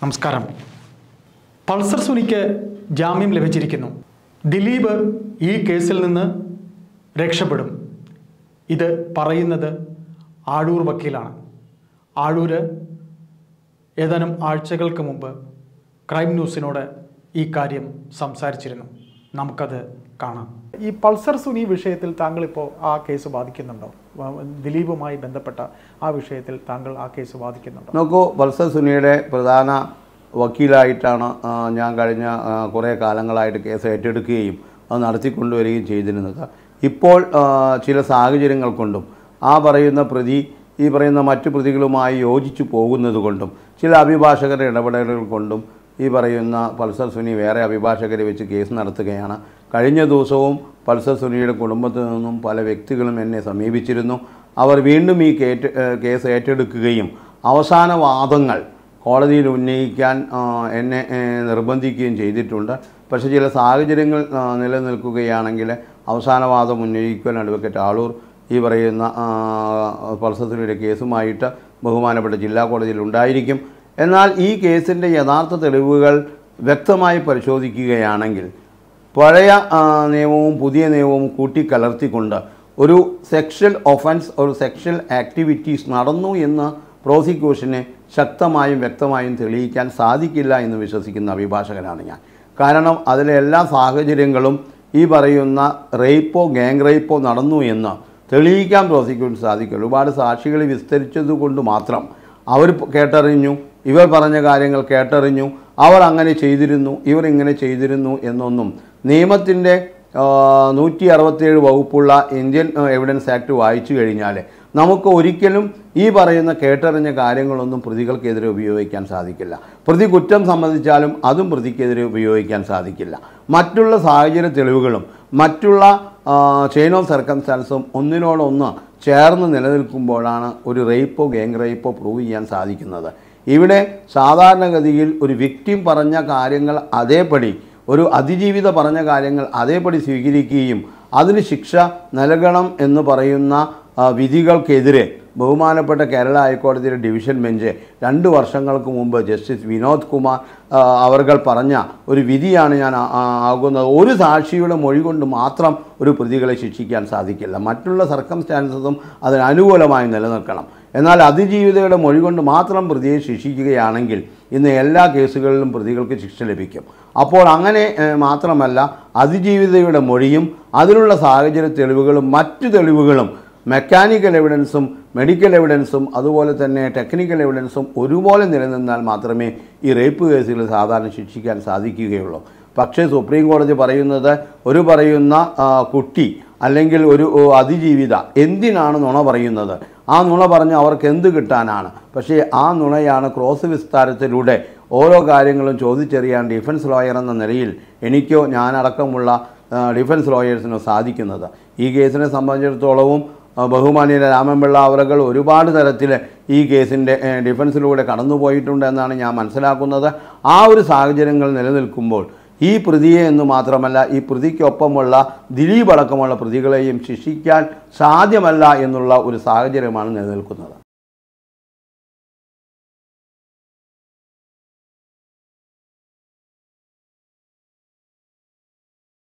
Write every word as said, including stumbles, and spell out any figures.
നമസ്കാരം. പൾസർ സുനിക്ക് ജാമ്യം ലഭിച്ചിരിക്കുന്നു. ദിലീപ് ഈ കേസിൽ നിന്ന് രക്ഷപ്പെടും. ഇത് പറയുന്നത് ആഴൂർ വക്കീലാണ്. ആഴൂർ ഏതാനും ആഴ്ചകൾക്ക് മുമ്പ് ക്രൈം ന്യൂസിനോട് ഈ കാര്യം സംസാരിച്ചിരുന്നു. നമുക്കത് കാണാം. ഈ പൾസർ സുനി വിഷയത്തിൽ താങ്കളിപ്പോൾ ആ കേസ് ബാധിക്കുന്നുണ്ടോ? ദിലീപുമായി ബന്ധപ്പെട്ട ആ വിഷയത്തിൽ താങ്കൾ ആ കേസ് ബാധിക്കുന്നുണ്ടോ? നോക്കൂ, പൾസർ സുനിയുടെ പ്രധാന വക്കീലായിട്ടാണ് ഞാൻ കഴിഞ്ഞ കുറേ കാലങ്ങളായിട്ട് കേസ് ഏറ്റെടുക്കുകയും അത് നടത്തിക്കൊണ്ടുവരികയും ചെയ്തിരുന്നത്. ഇപ്പോൾ ചില സാഹചര്യങ്ങൾ കൊണ്ടും ആ പറയുന്ന പ്രതി ഈ പറയുന്ന മറ്റു പ്രതികളുമായി യോജിച്ചു പോകുന്നത് കൊണ്ടും ചില അഭിഭാഷകരുടെ ഇടപെടലുകൾ കൊണ്ടും ഈ പറയുന്ന പൾസർ സുനി വേറെ അഭിഭാഷകരെ വെച്ച് കേസ് നടത്തുകയാണ്. കഴിഞ്ഞ ദിവസവും പൾസർ സുനിയുടെ കുടുംബത്തിൽ നിന്നും പല വ്യക്തികളും എന്നെ സമീപിച്ചിരുന്നു. അവർ വീണ്ടും ഈ കേസ് ഏറ്റെടുക്കുകയും അവസാന വാദങ്ങൾ കോടതിയിൽ ഉന്നയിക്കാൻ എന്നെ നിർബന്ധിക്കുകയും ചെയ്തിട്ടുണ്ട്. പക്ഷേ ചില സാഹചര്യങ്ങൾ നിലനിൽക്കുകയാണെങ്കിൽ അവസാന വാദം ഉന്നയിക്കുവാൻ അഡ്വക്കേറ്റ് ആളൂർ ഈ പറയുന്ന പൾസർ സുനിയുടെ കേസുമായിട്ട് ബഹുമാനപ്പെട്ട ജില്ലാ കോടതിയിൽ ഉണ്ടായിരിക്കും. എന്നാൽ ഈ കേസിൻ്റെ യഥാർത്ഥ തെളിവുകൾ വ്യക്തമായി പരിശോധിക്കുകയാണെങ്കിൽ പഴയ നിയമവും പുതിയ നിയമവും കൂട്ടിക്കലർത്തിക്കൊണ്ട് ഒരു സെക്ഷൽ ഒഫൻസ് ഒരു സെക്ഷൽ ആക്ടിവിറ്റീസ് നടന്നു എന്ന് പ്രോസിക്യൂഷനെ ശക്തമായും വ്യക്തമായും തെളിയിക്കാൻ സാധിക്കില്ല എന്ന് വിശ്വസിക്കുന്ന അഭിഭാഷകനാണ് ഞാൻ. കാരണം അതിലെ എല്ലാ സാഹചര്യങ്ങളും ഈ പറയുന്ന റേപ്പോ ഗാങ് റേപ്പോ നടന്നു എന്ന് തെളിയിക്കാൻ പ്രോസിക്യൂഷൻ സാധിക്കും. ഒരുപാട് സാക്ഷികളെ വിസ്തരിച്ചതുകൊണ്ട് മാത്രം അവർ കേട്ടറിഞ്ഞു, ഇവർ പറഞ്ഞ കാര്യങ്ങൾ കേട്ടറിഞ്ഞു, അവർ അങ്ങനെ ചെയ്തിരുന്നു, ഇവർ ഇങ്ങനെ ചെയ്തിരുന്നു എന്നൊന്നും നിയമത്തിൻ്റെ നൂറ്റി അറുപത്തേഴ് വകുപ്പുള്ള ഇന്ത്യൻ എവിഡൻസ് ആക്ട് വായിച്ചു കഴിഞ്ഞാൽ നമുക്ക് ഒരിക്കലും ഈ പറയുന്ന കേട്ടറിഞ്ഞ കാര്യങ്ങളൊന്നും പ്രതികൾക്കെതിരെ ഉപയോഗിക്കാൻ സാധിക്കില്ല. പ്രതി കുറ്റം സമ്മതിച്ചാലും അതും പ്രതിക്കെതിരെ ഉപയോഗിക്കാൻ സാധിക്കില്ല. മറ്റുള്ള സാഹചര്യ തെളിവുകളും മറ്റുള്ള ചെയിൻ ഓഫ് സർക്കംസ്റ്റാൻസും ഒന്നിനോടൊന്ന് ചേർന്ന് നിലനിൽക്കുമ്പോഴാണ് ഒരു റേപ്പോ ഗാങ് റേപ്പോ പ്രൂവ് ചെയ്യാൻ സാധിക്കുന്നത്. ഇവിടെ സാധാരണഗതിയിൽ ഒരു വിക്ടിം പറഞ്ഞ കാര്യങ്ങൾ അതേപടി ഒരു അതിജീവിത പറഞ്ഞ കാര്യങ്ങൾ അതേപടി സ്വീകരിക്കുകയും അതിന് ശിക്ഷ നൽകണം എന്ന് പറയുന്ന വിധികൾക്കെതിരെ ബഹുമാനപ്പെട്ട കേരള ഹൈക്കോടതിയുടെ ഡിവിഷൻ ബെഞ്ച് രണ്ട് വർഷങ്ങൾക്ക് മുമ്പ് ജസ്റ്റിസ് വിനോദ് കുമാർ അവർകൾ പറഞ്ഞ ഒരു വിധിയാണ് ഞാൻ ആകുന്നത്. ഒരു സാക്ഷിയുടെ മൊഴി കൊണ്ട് മാത്രം ഒരു പ്രതികളെ ശിക്ഷിക്കാൻ സാധിക്കില്ല. മറ്റുള്ള സർക്കംസ്റ്റാൻസസും അതിന് അനുകൂലമായി നിലനിൽക്കണം. എന്നാൽ അതിജീവിതയുടെ മൊഴി കൊണ്ട് മാത്രം പ്രതിയെ ശിക്ഷിക്കുകയാണെങ്കിൽ ഇന്ന് എല്ലാ കേസുകളിലും പ്രതികൾക്ക് ശിക്ഷ ലഭിക്കും. അപ്പോൾ അങ്ങനെ മാത്രമല്ല, അതിജീവിതയുടെ മൊഴിയും അതിനുള്ള സാഹചര്യ തെളിവുകളും മറ്റു തെളിവുകളും മെക്കാനിക്കൽ എവിഡൻസും മെഡിക്കൽ എവിഡൻസും അതുപോലെ തന്നെ ടെക്നിക്കൽ എവിഡൻസും ഒരുപോലെ നിലനിന്നാൽ മാത്രമേ ഈ റേപ്പ് കേസുകൾ സാധാരണ ശിക്ഷിക്കാൻ സാധിക്കുകയുള്ളൂ. പക്ഷേ സുപ്രീം കോടതി പറയുന്നത് ഒരു പറയുന്ന കുട്ടി അല്ലെങ്കിൽ ഒരു അതിജീവിത എന്തിനാണ് നുണ പറയുന്നത്, ആ നുണ പറഞ്ഞ് അവർക്ക് എന്ത് കിട്ടാനാണ്. പക്ഷേ ആ നുണയാണ് ക്രോസ് വിസ്താരത്തിലൂടെ ഓരോ കാര്യങ്ങളും ചോദിച്ചറിയാൻ ഡിഫൻസ് ലോയർ എന്ന നിലയിൽ എനിക്കോ ഞാനടക്കമുള്ള ഡിഫൻസ് ലോയേഴ്സിനോ സാധിക്കുന്നത്. ഈ കേസിനെ സംബന്ധിച്ചിടത്തോളവും ബഹുമാനീയ രാമൻപിള്ള അവர்கள் ഒരുപാട് തരത്തിൽ ഈ കേസിൻ്റെ ഡിഫൻസിലൂടെ കടന്നുപോയിട്ടുണ്ട് എന്നാണ് ഞാൻ മനസ്സിലാക്കുന്നത്. ആ ഒരു സാഹചര്യങ്ങൾ നിലനിൽക്കുമ്പോൾ ഈ പ്രതിയെ എന്ന് മാത്രമല്ല ഈ പ്രതിക്കൊപ്പമുള്ള ദിലീപ് അടക്കമുള്ള പ്രതികളെയും ശിക്ഷിക്കാൻ സാധ്യമല്ല എന്നുള്ള ഒരു സാഹചര്യമാണ് നിലനിൽക്കുന്നത്.